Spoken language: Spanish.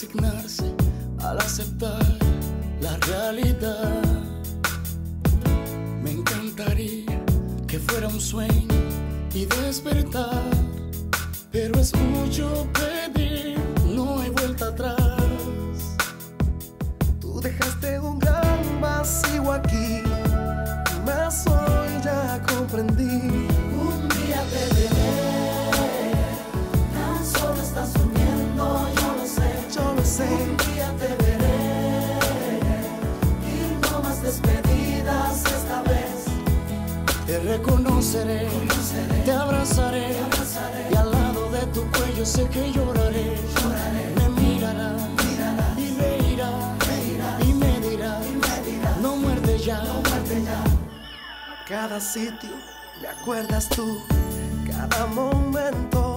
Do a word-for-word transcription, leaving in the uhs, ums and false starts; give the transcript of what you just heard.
resignarse al aceptar la realidad. Me encantaría que fuera un sueño y despertar, pero es mucho pedir, no hay vuelta atrás. Tú dejaste un gran vacío aquí, mas hoy ya comprendí. Un día te veré, tan solo estás durmiendo, yo lo sé, yo lo sé. Un día te veré, y no más despedidas esta vez. Te reconoceré, Conoceré, te abrazaré, te abrazaré, y al lado de tu cuello sé que lloraré. lloraré, Me mirarás, mirarás, y reirás, reirás, y me dirás, y me dirás, no muerde ya, no muerde ya. Cada sitio me acuerdas tú, cada momento